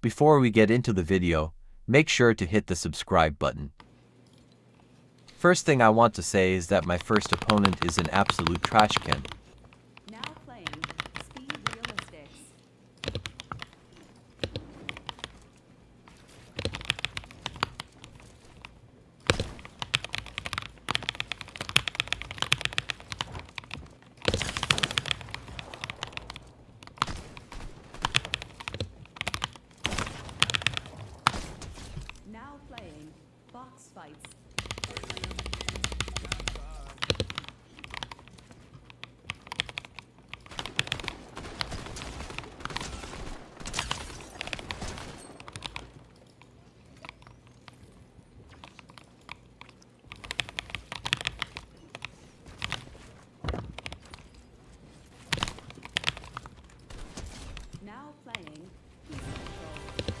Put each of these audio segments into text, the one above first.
Before we get into the video, make sure to hit the subscribe button. First thing I want to say is that my first opponent is an absolute trash can. Now playing Speed Realistics. Now playing Box Fights. Now playing Peace Control.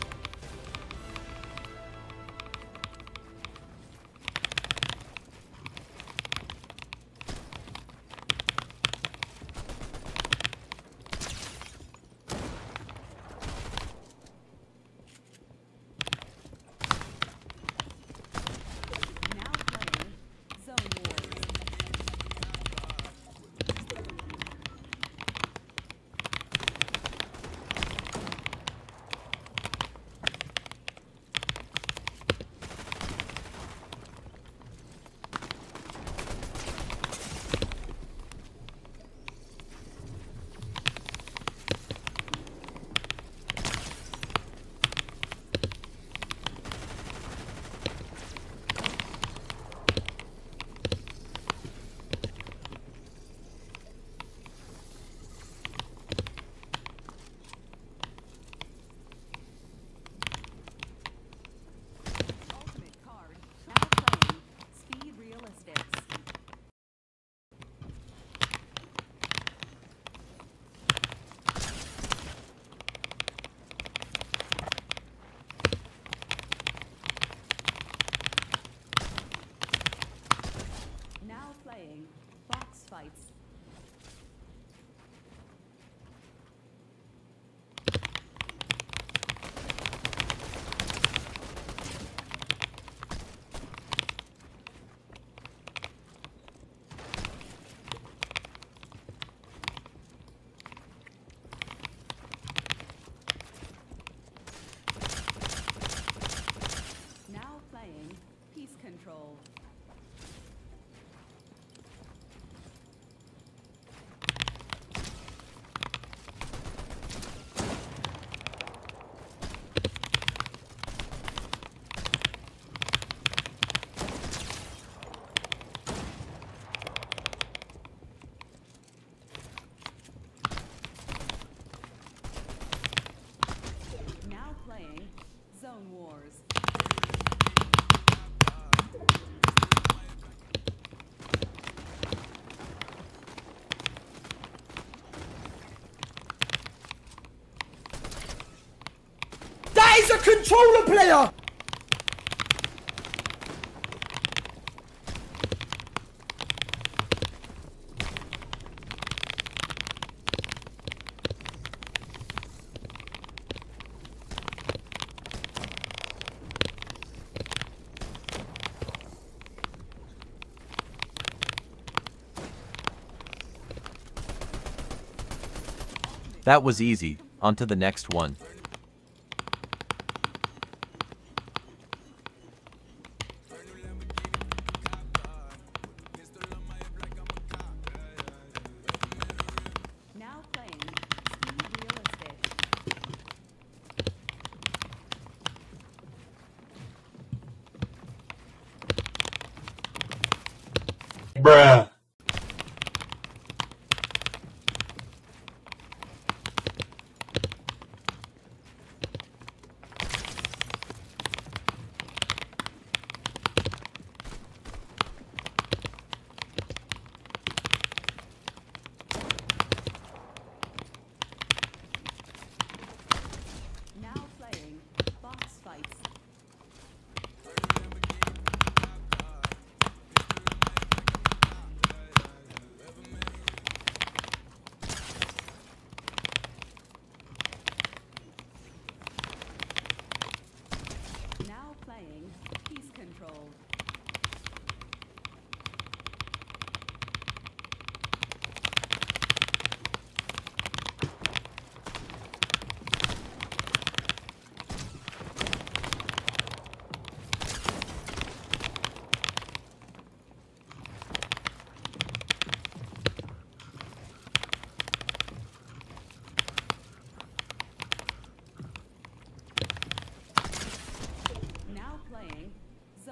Now playing Zone Wars. Ultimate card. Now playing Speed Realistics. Now playing Box Fights. Now playing Peace Control. Now playing Zone Wars. That is a controller player! That was easy. On to the next one. Now playing Speed Realistics. Bruh. Now playing Box Fights.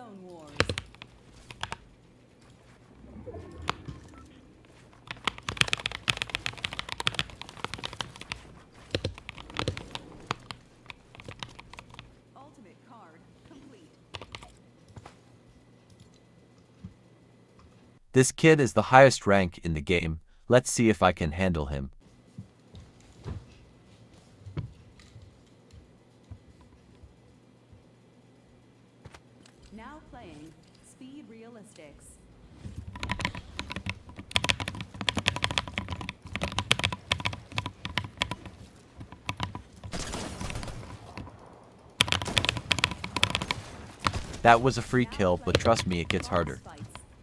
Zone Wars. Ultimate card complete. This kid is the highest rank in the game. Let's see if I can handle him. Now playing Speed Realistics. That was a free Now kill, but playing trust me, it gets Boss harder. Fights.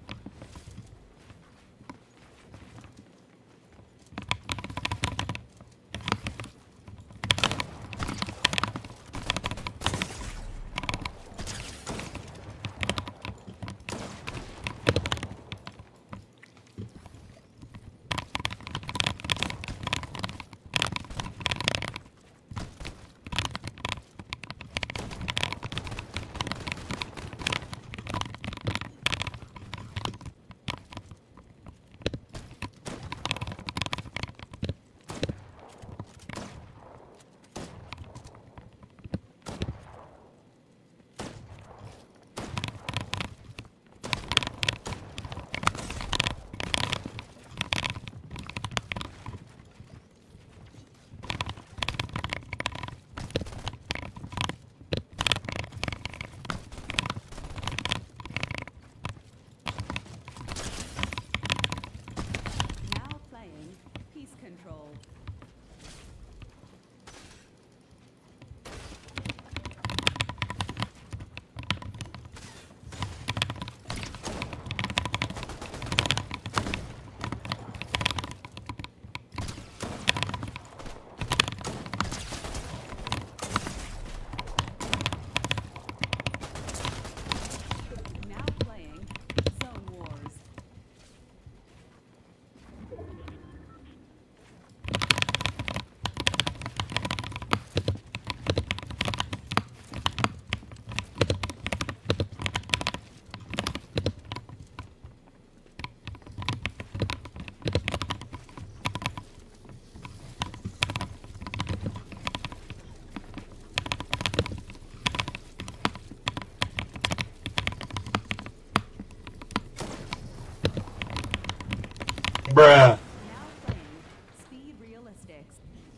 Now playing Peace Control. Now playing Zone Wars. Bruh. Now playing Speed Realistics.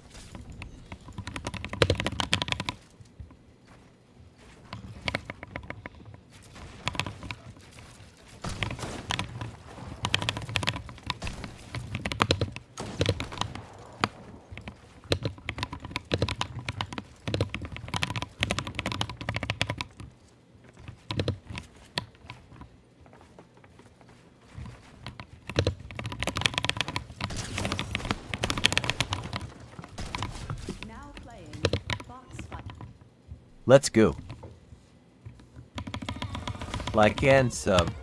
Now playing Box Fight. Let's go. Like and sub.